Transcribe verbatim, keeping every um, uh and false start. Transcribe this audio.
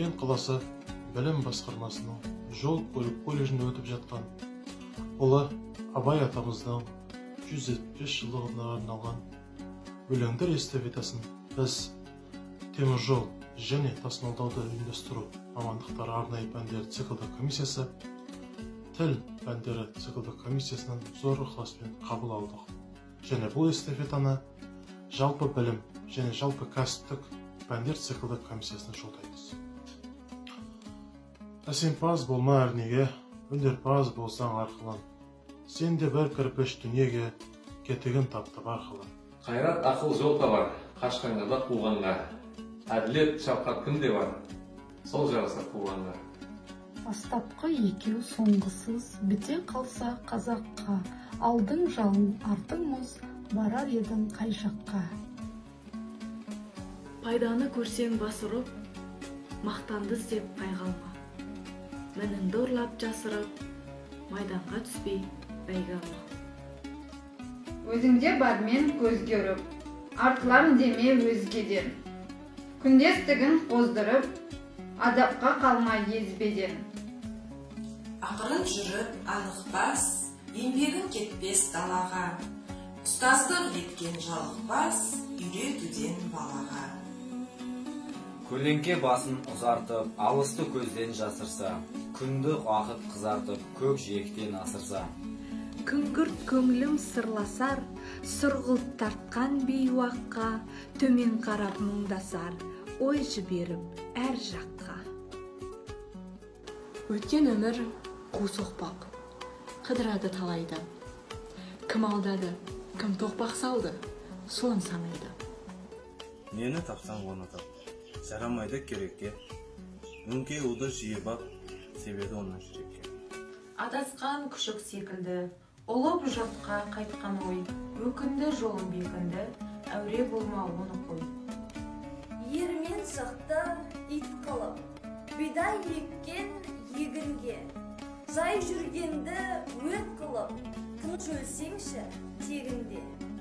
Шымкент қаласы білім басқармасының жол көлік колледжінде өтіп жатқан ұлы Абай атамыздың жүз жетпіс жылдығына арналған өлеңдер эстафетасын біз темір жол және тасымалдауды ұйымдастыру мамандықтары арнайы пәндер циклдік комиссиясы тіл пәндері циклдік комиссиясынан зор ықыласпен қабыл алдық. Және бұл эстафетаны жалпы білім және жалпы кәсіптік пәндер циклдік комиссиясына жолдаймыз. Әсемпаз болма әрнеге, өнерпаз болсаң арқылан, сен де бір кірпіш дүниеге кетігін тапты арқылы. Қайрат ақыл жол табар, қашқанға да қуғанға, әділет шапқат кімде бар, сол жараса қуғанға. Бастапқы екеу соңғысыз біте қалса қазаққа, алдың жалын, артың мұз, барар едің қай жаққа. Пайданы көрсең бас ұрып, мақтанды іздеп пайғалма. Мініңді ұрлап жасырып, майданға түспей бәйге алма. Өзіңде бармен көзге ұрып, артылам деме өзгеден. Күндестігін қоздырып, адапқа қалма езбеден. Ақырын жүріп анықпас, еңбегін кетпес далаға. Ұстаздық еткен жалықпас, үйретуден балаға. Көлеңке басын ұзартып, алысты көзден жасырса, күнді уақыт қызартып, көк жиектен асырса. Күңгірт көңілім сырласар, сұрғылт тартқан бейуаққа, төмен қарап мұңдасар, ой жіберіп әр жаққа. Өткен өмір қу соқпақ, қыдырады талайды. Кім алдады, кім тоқпақ салды, соны санайды. Нені тапсаң оны тап, жарамайды керекке. Өңкей ұлды жиі бақ, себеді оны жүрекке. Адасқан күшік секілді, ұлып жұртқа қайтқан ой, өкінді жолын бекінді, әуре болма оны қой. Ермен шықты ит қылып, бидай еккен егінге, жай жүргенді өт қылып, тыныш өлсеңші тегінде.